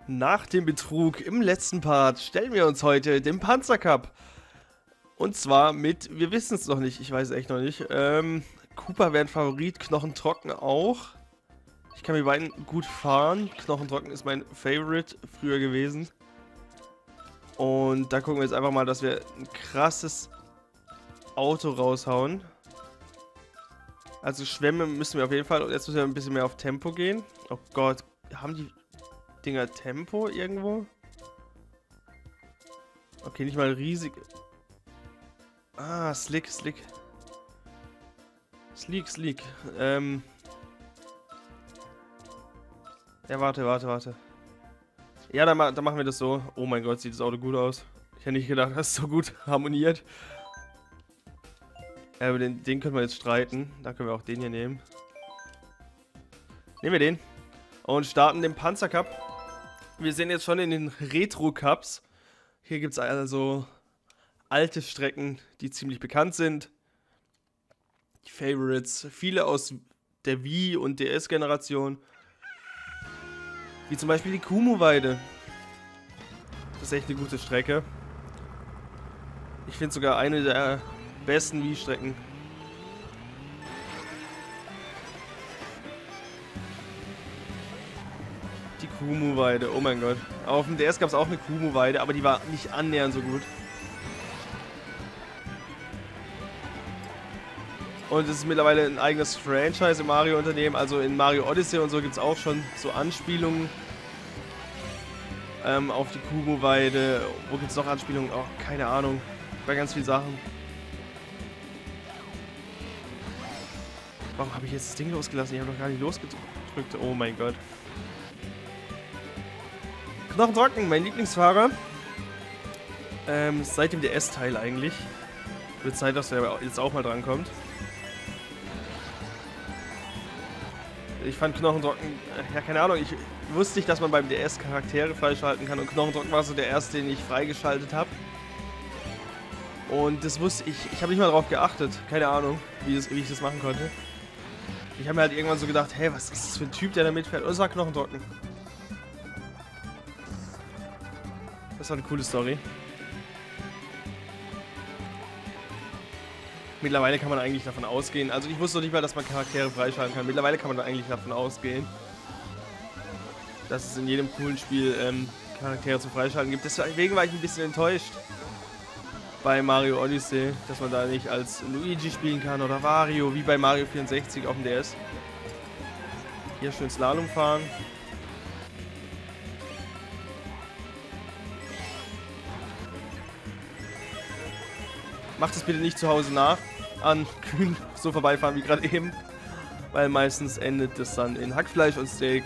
Nach dem Betrug im letzten Part stellen wir uns heute dem Panzercup. Und zwar mit, wir wissen es noch nicht, ich weiß es echt noch nicht. Cooper wäre ein Favorit, Knochentrocken auch. Ich kann mit beiden gut fahren. Knochentrocken ist mein Favorite früher gewesen. Und da gucken wir jetzt einfach mal, dass wir ein krasses Auto raushauen. Also Schwämme müssen wir auf jeden Fall. Und jetzt müssen wir ein bisschen mehr auf Tempo gehen. Oh Gott, haben die Dinger Tempo irgendwo? Okay, nicht mal riesig. Ah, Slick. Sleek. Ja, warte. Ja, dann machen wir das so. Oh mein Gott, sieht das Auto gut aus. Ich hätte nicht gedacht, dass es so gut harmoniert. Ja, über den können wir jetzt streiten. Da können wir auch den hier nehmen. Nehmen wir den. Und starten den Panzercup. Wir sind jetzt schon in den Retro-Cups. Hier gibt es also alte Strecken, die ziemlich bekannt sind. Die Favorites. Viele aus der Wii- und DS-Generation. Wie zum Beispiel die Kumu-Weide. Das ist echt eine gute Strecke. Ich finde sogar eine der besten Wii-Strecken. Die Kumu-Weide, oh mein Gott. Auf dem DS gab es auch eine Kumu-Weide, aber die war nicht annähernd so gut. Und es ist mittlerweile ein eigenes Franchise im Mario-Unternehmen. Also in Mario Odyssey und so gibt es auch schon so Anspielungen auf die Kumu-Weide. Wo gibt es noch Anspielungen? Oh, keine Ahnung. Bei ganz vielen Sachen. Warum habe ich jetzt das Ding losgelassen? Ich habe doch gar nicht losgedrückt. Oh mein Gott. Knochentrocken, mein Lieblingsfahrer. Seit dem DS-Teil eigentlich. Wird Zeit, dass der jetzt auch mal drankommt. Ich fand Knochentrocken, ja keine Ahnung, ich wusste nicht, dass man beim DS Charaktere freischalten kann und Knochentrocken war so der erste, den ich freigeschaltet habe. Und das wusste ich, ich habe nicht mal darauf geachtet, keine Ahnung, wie ich das machen konnte. Ich habe mir halt irgendwann so gedacht, hey, was ist das für ein Typ, der da mitfährt? Und es war Knochentrocken. Das war eine coole Story. Mittlerweile kann man eigentlich davon ausgehen, also ich wusste noch nicht mal, dass man Charaktere freischalten kann. Mittlerweile kann man da eigentlich davon ausgehen, dass es in jedem coolen Spiel Charaktere zu freischalten gibt. Deswegen war ich ein bisschen enttäuscht bei Mario Odyssey, dass man da nicht als Luigi spielen kann oder Wario, wie bei Mario 64 auf dem DS. Hier schön Slalom fahren. Macht es bitte nicht zu Hause nach, an Kühen so vorbeifahren wie gerade eben, weil meistens endet es dann in Hackfleisch und Steak.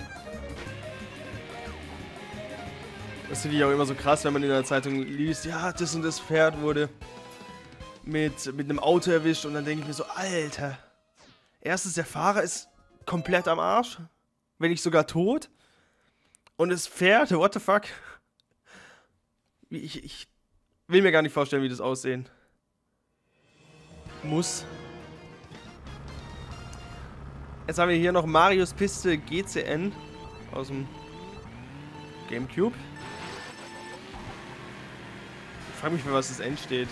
Das finde ich auch immer so krass, wenn man in der Zeitung liest, ja, das und das Pferd wurde mit einem Auto erwischt und dann denke ich mir so, Alter, erstens der Fahrer ist komplett am Arsch, wenn nicht sogar tot, und das Pferd, what the fuck? Ich will mir gar nicht vorstellen, wie das aussehen muss. Jetzt haben wir hier noch Marios Piste GCN aus dem Gamecube. Ich frage mich, für was das N steht.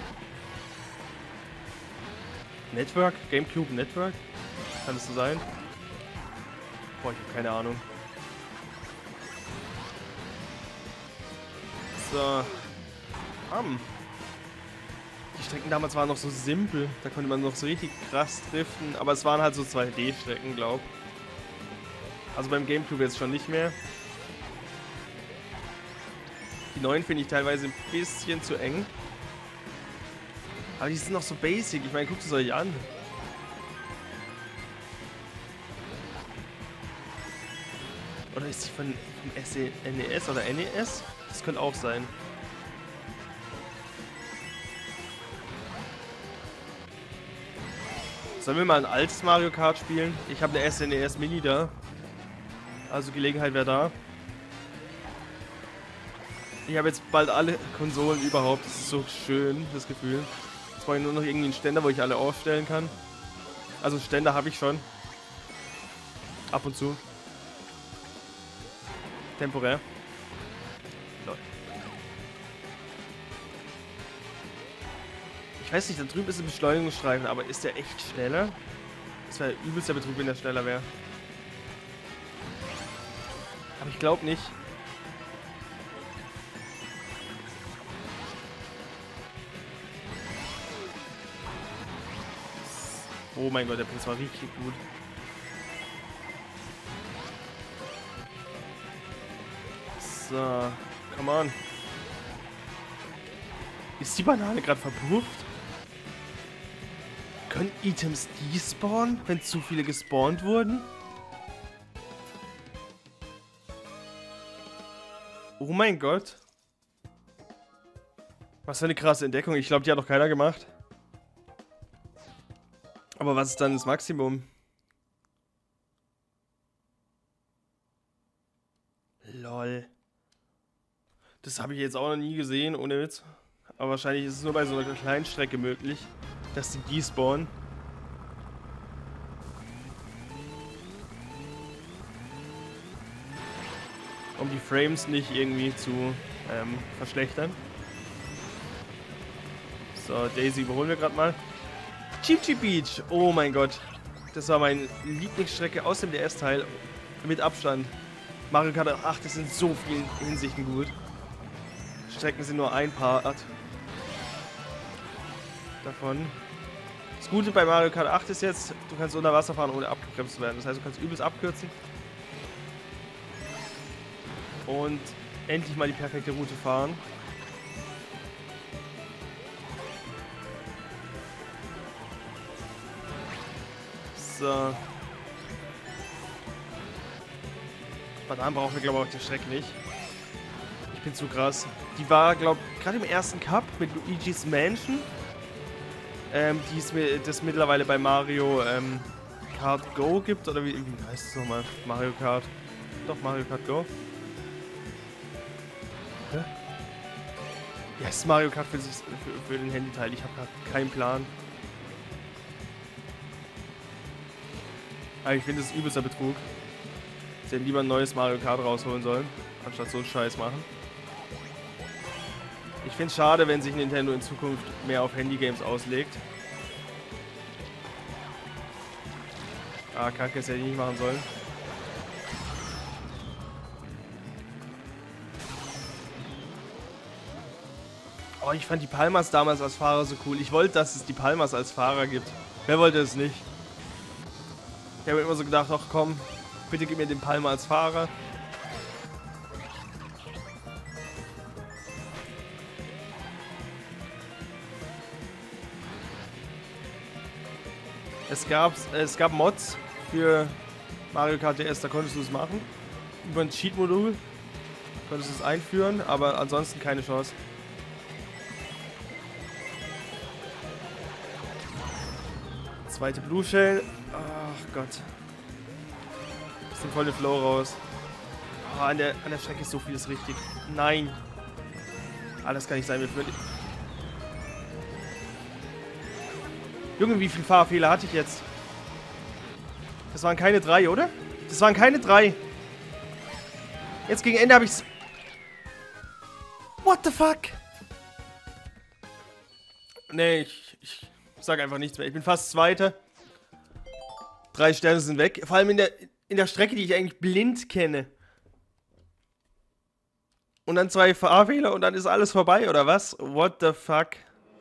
Network? Gamecube Network? Kann das so sein? Boah, ich habe keine Ahnung. So. Die Strecken damals waren noch so simpel, da konnte man noch so richtig krass driften, aber es waren halt so 2D-Strecken, glaub. Also beim Gamecube jetzt schon nicht mehr. Die neuen finde ich teilweise ein bisschen zu eng. Aber die sind noch so basic, ich meine, guckt es euch an. Oder ist die von NES oder NES? Das könnte auch sein. Sollen wir mal ein altes Mario Kart spielen? Ich habe eine SNES Mini da. Also Gelegenheit wäre da. Ich habe jetzt bald alle Konsolen überhaupt. Das ist so schön, das Gefühl. Jetzt brauche ich nur noch irgendwie einen Ständer, wo ich alle aufstellen kann. Also einen Ständer habe ich schon. Ab und zu. Temporär. Lol. Ich weiß nicht, da drüben ist ein Beschleunigungsstreifen, aber ist der echt schneller? Das wäre übelst der Betrug, wenn der schneller wäre. Aber ich glaube nicht. Oh mein Gott, der Prinz war richtig gut. So, come on. Ist die Banane gerade verpufft? Können Items despawnen, wenn zu viele gespawnt wurden? Oh mein Gott. Was für eine krasse Entdeckung. Ich glaube, die hat noch keiner gemacht. Aber was ist dann das Maximum? Lol. Das habe ich jetzt auch noch nie gesehen, ohne Witz. Aber wahrscheinlich ist es nur bei so einer kleinen Strecke möglich, dass die despawnen. Um die Frames nicht irgendwie zu verschlechtern. So, Daisy überholen wir gerade mal. Cheep Cheep Beach. Oh mein Gott. Das war meine Lieblingsstrecke aus dem DS-Teil. Mit Abstand. Mario Kart 8 ist in so vielen Hinsichten gut. Strecken sind nur ein Part davon. Das Gute bei Mario Kart 8 ist jetzt, du kannst unter Wasser fahren, ohne abgebremst zu werden. Das heißt, du kannst übelst abkürzen. Und endlich mal die perfekte Route fahren. So. Bananen brauchen wir, glaube ich, auf der Strecke nicht. Ich bin zu krass. Die war, glaube ich, gerade im ersten Cup mit Luigi's Mansion. Die es mittlerweile bei Mario Kart Go gibt. Oder wie heißt es nochmal? Mario Kart. Doch, Mario Kart Go. Hä? Ja, es ist Mario Kart für den Handyteil. Ich habe gerade keinen Plan. Aber ich finde, das ist übelster Betrug. Sie hätten lieber ein neues Mario Kart rausholen sollen, anstatt so einen Scheiß machen. Ich finde es schade, wenn sich Nintendo in Zukunft mehr auf Handy-Games auslegt. Ah, kacke, das hätte ich nicht machen sollen. Oh, ich fand die Palmas damals als Fahrer so cool. Ich wollte, dass es die Palmas als Fahrer gibt. Wer wollte es nicht? Ich habe immer so gedacht, ach komm, bitte gib mir den Palma als Fahrer. Es gab Mods für Mario Kart DS, da konntest du es machen. Über ein Cheat-Modul konntest du es einführen, aber ansonsten keine Chance. Zweite Blue Shell. Ach Gott. Bisschen voll den Flow raus. Oh, an der Strecke ist so vieles richtig. Nein. Ah, das kann nicht sein. Junge, wie viele Fahrfehler hatte ich jetzt? Das waren keine 3, oder? Das waren keine 3. Jetzt gegen Ende habe ich's. What the fuck? Nee, ich sag einfach nichts mehr. Ich bin fast Zweiter. 3 Sterne sind weg. Vor allem in der Strecke, die ich eigentlich blind kenne. Und dann 2 Fahrfehler und dann ist alles vorbei, oder was? What the fuck?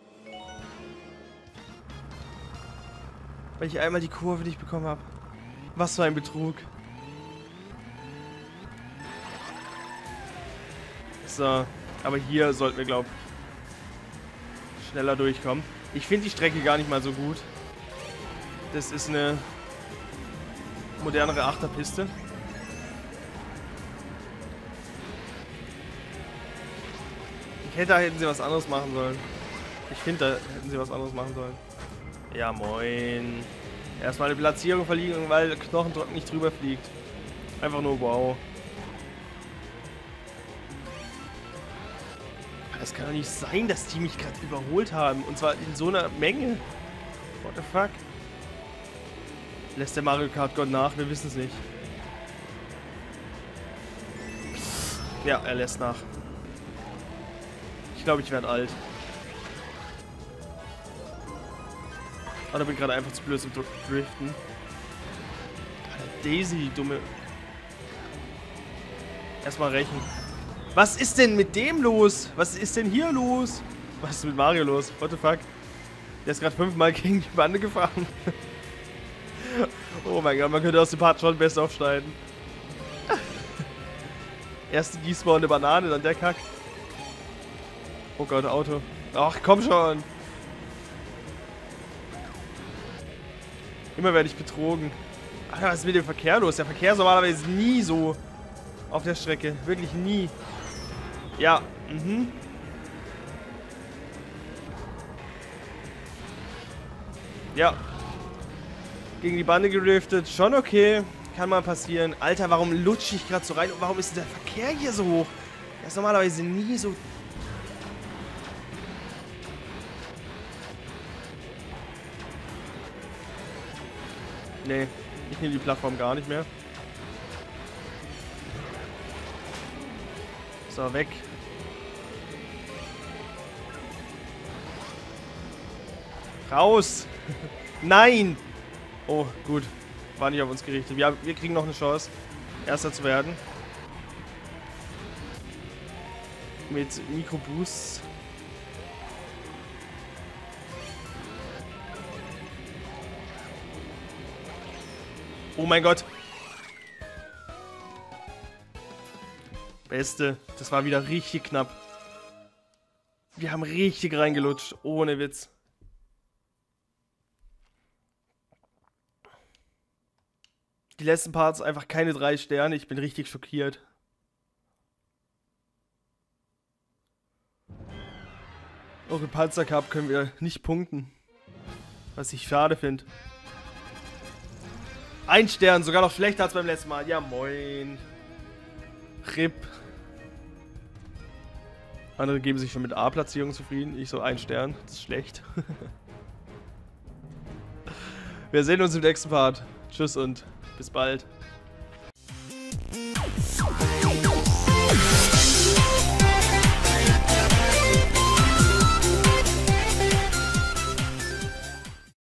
Weil ich einmal die Kurve nicht bekommen habe. Was für ein Betrug. So, aber hier sollten wir, glaube ich, schneller durchkommen. Ich finde die Strecke gar nicht mal so gut. Das ist eine modernere Achterpiste. Da hätten sie was anderes machen sollen. Ich finde, da hätten sie was anderes machen sollen. Ja, moin. Erstmal eine Platzierung verlieren, weil Knochendruck nicht drüber fliegt. Einfach nur wow. Das kann doch nicht sein, dass die mich gerade überholt haben. Und zwar in so einer Menge. What the fuck? Lässt der Mario Kart Gott nach? Wir wissen es nicht. Ja, er lässt nach. glaube, ich werde alt. Oder bin gerade einfach zu blöd zum Driften. Alter, Daisy, dumme. Erstmal rächen. Was ist denn mit dem los? Was ist denn hier los? Was ist mit Mario los? What the fuck? Der ist gerade 5-mal gegen die Bande gefahren. Oh mein Gott, man könnte aus dem Part schon besser aufschneiden. Erst die Gießbau eine Banane, dann der Kack. Oh Gott, Auto. Ach, komm schon. Immer werde ich betrogen. Alter, was ist mit dem Verkehr los? Der Verkehr ist normalerweise nie so auf der Strecke. Wirklich nie. Ja, Ja. Gegen die Bande gedriftet. Schon okay. Kann mal passieren. Alter, warum lutsche ich gerade so rein? Und warum ist der Verkehr hier so hoch? Der ist normalerweise nie so... Nee, ich nehme die Plattform gar nicht mehr. So, weg. Raus! Nein! Oh, gut. War nicht auf uns gerichtet. Wir kriegen noch eine Chance, Erster zu werden. Mit Mikroboost. Oh mein Gott. Beste. Das war wieder richtig knapp. Wir haben richtig reingelutscht. Ohne Witz. Die letzten Parts einfach keine 3 Sterne. Ich bin richtig schockiert. Auch im Panzer Cup können wir nicht punkten. Was ich schade finde. 1 Stern, sogar noch schlechter als beim letzten Mal. Ja, moin. RIP. Andere geben sich schon mit A-Platzierung zufrieden. Ich so 1 Stern. Das ist schlecht. Wir sehen uns im nächsten Part. Tschüss und bis bald.